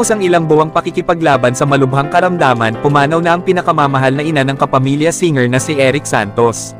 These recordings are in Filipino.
Matapos ang ilang buwang pakikipaglaban sa malubhang karamdaman, pumanaw na ang pinakamamahal na ina ng kapamilya singer na si Eric Santos.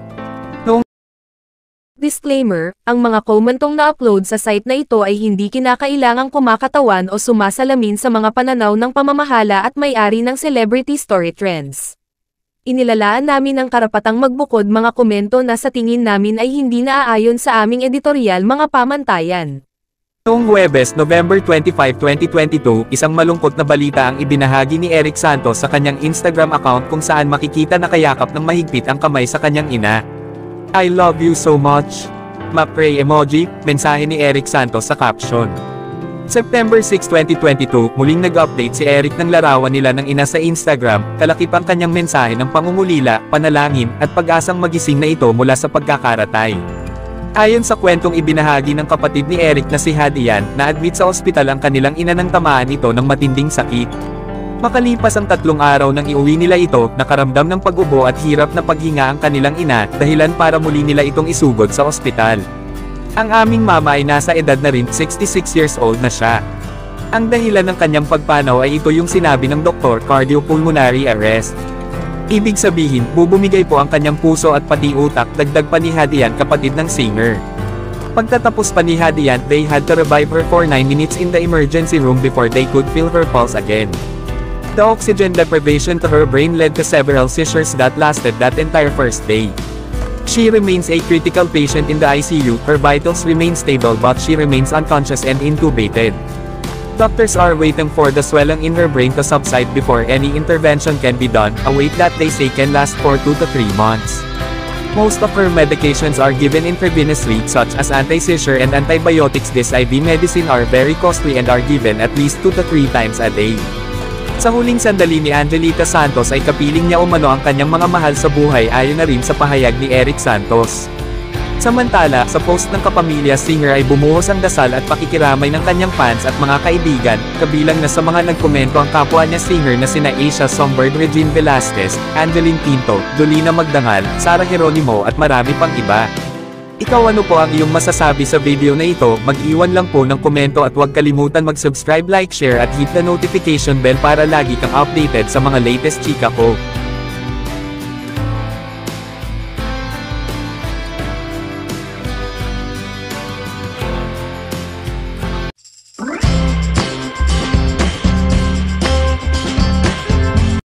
Disclaimer, ang mga komentong na-upload sa site na ito ay hindi kinakailangang kumakatawan o sumasalamin sa mga pananaw ng pamamahala at may-ari ng celebrity story trends. Inilalaan namin ang karapatang magbukod mga komento na sa tingin namin ay hindi naaayon sa aming editorial mga pamantayan. Noong Huwebes, November 25, 2022, isang malungkot na balita ang ibinahagi ni Eric Santos sa kanyang Instagram account kung saan makikita na kayakap ng mahigpit ang kamay sa kanyang ina. I love you so much. Ma-pray emoji, mensahe ni Eric Santos sa caption. September 6, 2022, muling nag-update si Eric ng larawan nila ng ina sa Instagram, kalakip ang kanyang mensahe ng pangungulila, panalangin, at pag-asang magising na ito mula sa pagkakaratay. Ayon sa kwentong ibinahagi ng kapatid ni Eric na si Hadian, na-admit sa ospital ang kanilang ina ng tamaan ito ng matinding sakit. Makalipas ang 3 araw nang iuwi nila ito, nakaramdam ng pag-ubo at hirap na paghinga ang kanilang ina, dahilan para muli nila itong isugod sa ospital. Ang aming mama ay nasa edad na rin, 66 years old na siya. Ang dahilan ng kanyang pagpanaw ay ito yung sinabi ng doktor, cardiopulmonary arrest. Ibig sabihin, bubumigay po ang kanyang puso at pati utak, dagdag pa ni Hadian, kapatid ng singer. Pagtatapos pa ni Hadian, they had to revive her for 9 minutes in the emergency room before they could feel her pulse again. The oxygen deprivation to her brain led to several seizures that lasted that entire first day. She remains a critical patient in the ICU, her vitals remain stable but she remains unconscious and intubated. Doctors are waiting for the swelling in her brain to subside before any intervention can be done, a wait that they say can last for 2 to 3 months. Most of her medications are given intravenously, such as anti-seizure and antibiotics. This IV medicine are very costly and are given at least 2 to 3 times a day. Sa huling sandali ni Angelita Santos ay kapiling niya umano ang kanyang mga mahal sa buhay ayon na rin sa pahayag ni Eric Santos. Samantala, sa post ng kapamilya singer ay bumuhos ang dasal at pakikiramay ng kanyang fans at mga kaibigan, kabilang na sa mga nagkomento ang kapwa niya singer na sina Asia Songbird, Regine Velasquez, Angeline Pinto, Dolina Magdangal, Sara Geronimo at marami pang iba. Ikaw, ano po ang iyong masasabi sa video na ito? Mag-iwan lang po ng komento at huwag kalimutan mag-subscribe, like, share at hit the notification bell para lagi kang updated sa mga latest chika ko.